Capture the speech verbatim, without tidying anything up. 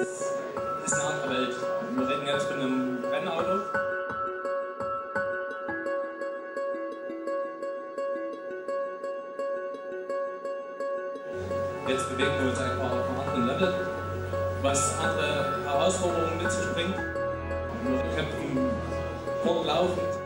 ist eine andere Welt. Wir reden jetzt von einem Rennauto. Jetzt bewegen wir uns einfach auf einem anderen Level, was andere Herausforderungen mit sich bringt. Wir kämpfen fortlaufend